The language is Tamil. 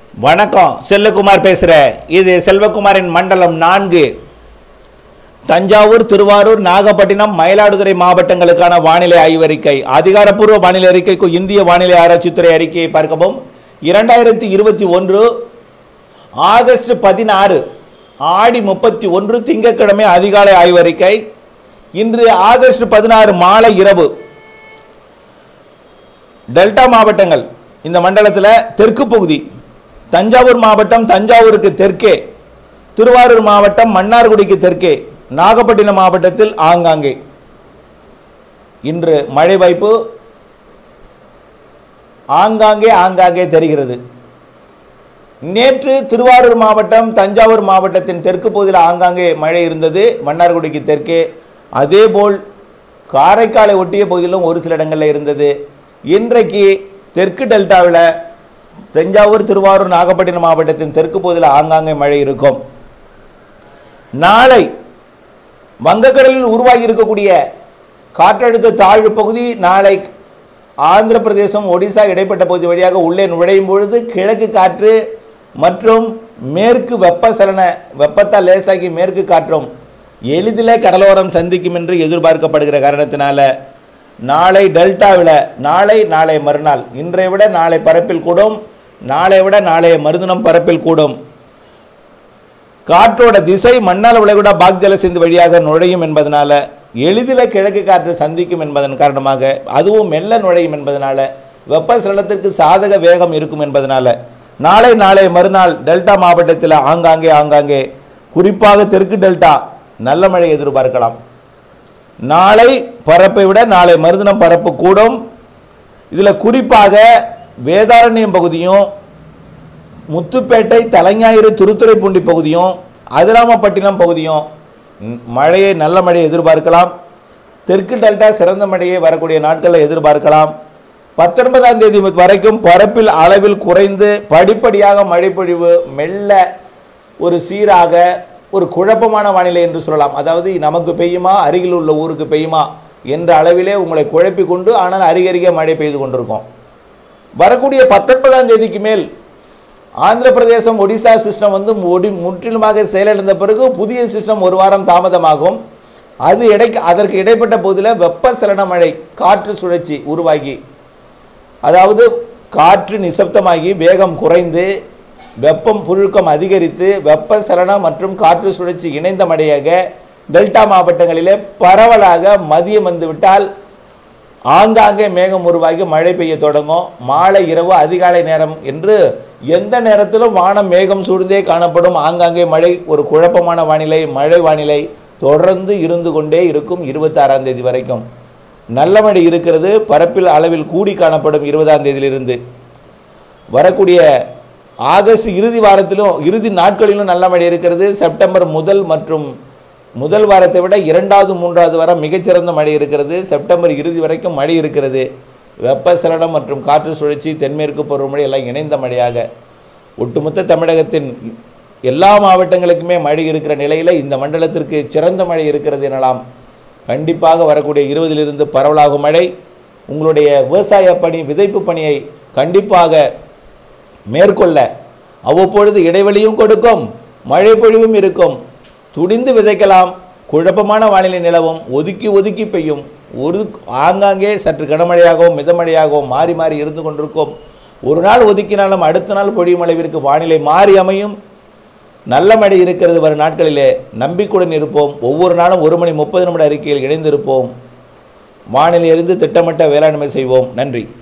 வணக்கம், செல்வகுமார் பேசுகிறேன். இது செல்வகுமாரின் மண்டலம் 4. தஞ்சாவூர், திருவாரூர், நாகப்பட்டினம், மயிலாடுதுறை மாவட்டங்களுக்கான வானிலை ஆய்வறிக்கை. அதிகாரப்பூர்வ வானிலை அறிக்கைக்கு இந்திய வானிலை ஆராய்ச்சித்துறை அறிக்கையை பார்க்கவும். 2021 ஆகஸ்ட் 16 ஆடி 31 திங்கட்கிழமை அதிகாலை ஆய்வறிக்கை. இன்று ஆகஸ்ட் 16 மாலை இரவு டெல்டா மாவட்டங்கள் இந்த மண்டலத்தில் தெற்கு பகுதி தஞ்சாவூர் மாவட்டம் தஞ்சாவூருக்கு தெற்கே, திருவாரூர் மாவட்டம் மன்னார்குடிக்கு தெற்கே, நாகப்பட்டினம் மாவட்டத்தில் ஆங்காங்கே இன்று மழை வாய்ப்பு ஆங்காங்கே தெரிகிறது. நேற்று திருவாரூர் மாவட்டம் தஞ்சாவூர் மாவட்டத்தின் தெற்கு பகுதியில் ஆங்காங்கே மழை இருந்தது, மன்னார்குடிக்கு தெற்கே. அதேபோல் காரைக்காலை ஒட்டிய பகுதியிலும் ஒரு சில இடங்களில் இருந்தது. இன்றைக்கு தெற்கு டெல்டாவில் தஞ்சாவூர், திருவாரூர், நாகப்பட்டினம் மாவட்டத்தின் தெற்கு பகுதியில் ஆங்காங்கே மழை இருக்கும். நாளை வங்கக்கடலில் உருவாகி இருக்கக்கூடிய காற்றழுத்த தாழ்வு பகுதி நாளை ஆந்திர பிரதேசம், ஒடிசா இடைப்பட்ட பகுதி வழியாக உள்ளே நுழையும் பொழுது கிழக்கு காற்று மற்றும் மேற்கு வெப்பத்தால் லேசாகி மேற்கு காற்றும் எளிதிலே கடலோரம் சந்திக்கும் என்று எதிர்பார்க்கப்படுகிற காரணத்தினால நாளை டெல்டாவில் நாளை மறுநாள் இன்றை விட நாளை பரப்பில் கூடும், நாளை விட நாளைய மறுதினம் பரப்பில் கூடும். காற்றோட திசை மன்னார் வளைகுடா பாக் ஜலசந்தி வழியாக நுழையும் என்பதனால எளிதில் கிழக்கு காற்று சந்திக்கும் என்பதன் காரணமாக அதுவும் மெல்ல நுழையும் என்பதனால வெப்பசலனத்திற்கு சாதக வேகம் இருக்கும் என்பதனால நாளை மறுநாள் டெல்டா மாவட்டத்தில் ஆங்காங்கே குறிப்பாக தெற்கு டெல்டா நல்ல மழை எதிர்பார்க்கலாம். நாளை பரப்பை விட நாளை மறுதினம் பரப்பு கூடும். இதில் குறிப்பாக வேதாரண்யம் பகுதியும், முத்துப்பேட்டை, தலைஞாயிறு, திருத்துறைப்பூண்டி பகுதியும், அதிராமப்பட்டினம் பகுதியும் நல்ல மழையை எதிர்பார்க்கலாம். தெற்கு டெல்டா சிறந்த மழையை வரக்கூடிய நாட்களில் எதிர்பார்க்கலாம். 19ஆம் தேதி வரைக்கும் பரப்பில் அளவில் குறைந்து படிப்படியாக மழைப்பொழிவு மெல்ல ஒரு சீராக ஒரு குழப்பமான வானிலை என்று சொல்லலாம். அதாவது நமக்கு பெய்யுமா, அருகில் உள்ள ஊருக்கு பெய்யுமா என்ற அளவிலே உங்களை குழப்பி கொண்டு ஆனால் அருகருகே மழை பெய்து கொண்டிருக்கும். வரக்கூடிய 19ஆம் தேதிக்கு மேல் ஆந்திர பிரதேசம், ஒடிசா சிஸ்டம் முற்றிலுமாக செயலிழந்த பிறகு புதிய சிஸ்டம் ஒரு வாரம் தாமதமாகும். அதற்கு இடைப்பட்ட பகுதியில் வெப்பசலன மழை காற்று சுழற்சி உருவாகி, அதாவது காற்று நிசப்தமாகி வேகம் குறைந்து வெப்பம் புழுக்கம் அதிகரித்து வெப்பசலனம் மற்றும் காற்று சுழற்சி இணைந்த மழையாக டெல்டா மாவட்டங்களிலே பரவலாக மதியம் வந்துவிட்டால் ஆங்காங்கே மேகம் உருவாகி மழை பெய்ய தொடங்கும். மாலை இரவு அதிகாலை நேரம் என்று எந்த நேரத்திலும் வானம் மேகம் சூழ்ந்தே காணப்படும். ஆங்காங்கே மழை, ஒரு குழப்பமான வானிலை, மழை வானிலை தொடர்ந்து இருந்து கொண்டே இருக்கும். 26ஆம் தேதி வரைக்கும் நல்ல மழை இருக்கிறது. பரப்பில் அளவில் கூடி காணப்படும் 20ஆம் தேதியிலிருந்து. வரக்கூடிய ஆகஸ்ட் இறுதி நாட்களிலும் நல்ல மழை இருக்கிறது. செப்டம்பர் முதல் வாரத்தை விட 2வது 3வது வாரம் மிகச்சிறந்த மழை இருக்கிறது. செப்டம்பர் இறுதி வரைக்கும் மழை இருக்கிறது. வெப்பசலனம் மற்றும் காற்று சுழற்சி, தென்மேற்கு பருவமழை எல்லாம் இணைந்த மழையாக ஒட்டுமொத்த தமிழகத்தின் எல்லா மாவட்டங்களுக்குமே மழை இருக்கிற நிலையில் இந்த மண்டலத்திற்கு சிறந்த மழை இருக்கிறது எனலாம். கண்டிப்பாக வரக்கூடிய 20லிருந்து பரவலாகும் மழை உங்களுடைய விவசாய பணி, விதைப்பு பணியை கண்டிப்பாக மேற்கொள்ள அவ்வப்பொழுது இடைவெளியும் கொடுக்கும், மழை பொழிவும் இருக்கும். துடிந்து விதைக்கலாம். குழப்பமான வானிலை நிலவும், ஒதுக்கி பெய்யும். ஆங்காங்கே சற்று கனமழையாகவும் மிதமழையாகவும் மாறி இருந்து கொண்டிருக்கும். ஒரு நாள் ஒதுக்கினாலும் அடுத்த நாள் பொழியும் அளவிற்கு வானிலை மாறி அமையும். நல்ல மழை இருக்கிறது. வரும் நாட்களிலே நம்பிக்கையுடன் இருப்போம். ஒவ்வொரு நாளும் 1 மணி 30 நிமிட அறிக்கையில் இணைந்திருப்போம். வானிலை அறிந்து திட்டமிட்ட வேளாண்மை செய்வோம். நன்றி.